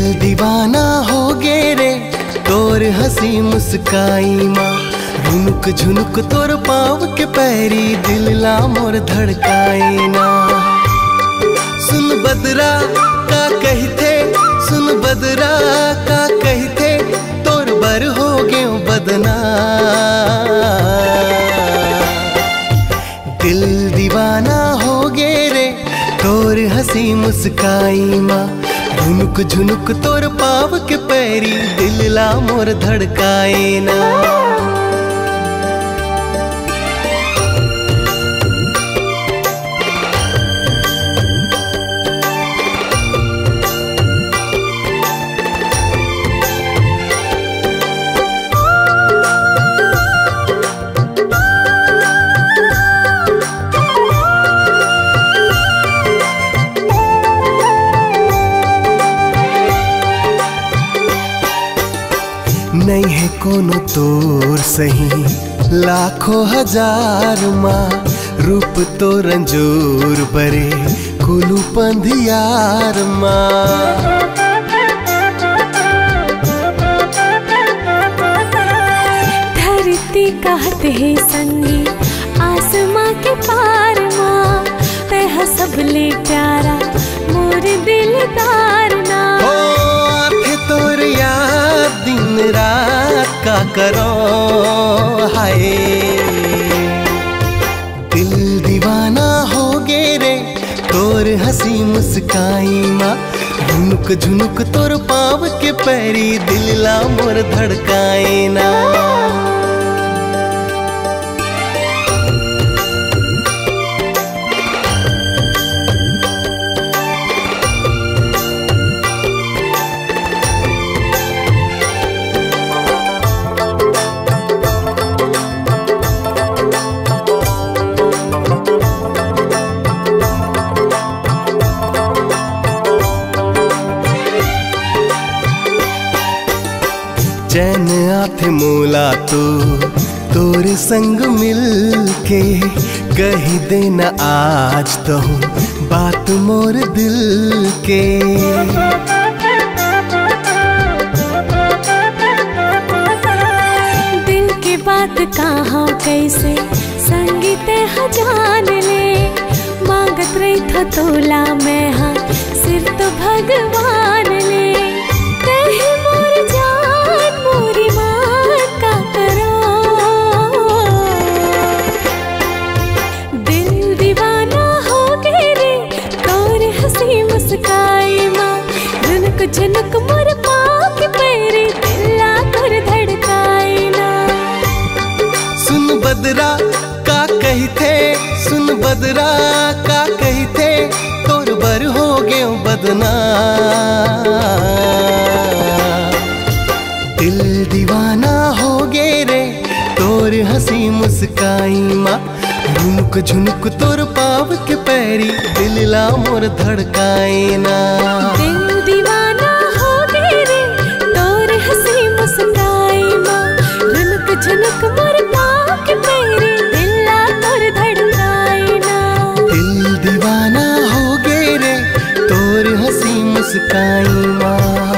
दीवाना हो गे रे तोर हंसी मुस्काई माँ, रुनुक झुनुक तोर पाँव के पैरी दिल ला मोर धड़काई ना। सुन बदरा का कही थे, सुन बदरा का कही थे, तोर बर हो गयो बदना। दिल दीवाना हो गे रे तोर हंसी मुस्काई माँ, झुनुक झुनुक तोर पाव के पैरी दिल ला मोर धड़काए ना। नहीं है कोनो तोर सही लाखों हजार माँ, रूप तो रंजूर बरे कुलू पंधियार माँ। धरती कहते है संगी आसमां के पार माँ, तह सबले प्यारा मोर दिलदार ना। तोर याद दिन रात का करो हाय, दिल दीवाना हो गे रे तोर हंसी मुस्काई माँ, झुनुक झुनुक तोर पाँव के पैरी दिल ला मोर धड़काए ना। चैन आथे मोला तो तोर संग मिल के, कही देना आज तो बात मोर दिल के। दिल की बात कहाँ कैसे संगीत जान ले, मांगत रही था तोला मैं हाँ सिर तो भगवान ले। झुनुक मोर पाँव के पैरी दिल ला तोर धड़काए ना। सुन बदरा का कही थे, सुन बदरा का कही थे, तोर बर हो गयो बदना। दिल दीवाना हो गे रे तोर हंसी मुस्काई माँ, झुनुक झुनुक तोर पाँव के पैरी दिल ला मोर धड़काए ना। दिल दीवाना हो गे रे तोर हंसी मुस्काई माँ, झुनुक झुनुक मोर पाँव के पैरी दिल ला तोर धड़काए ना। दिल दीवाना हो गे रे तोर हंसी मुस्काई माँ।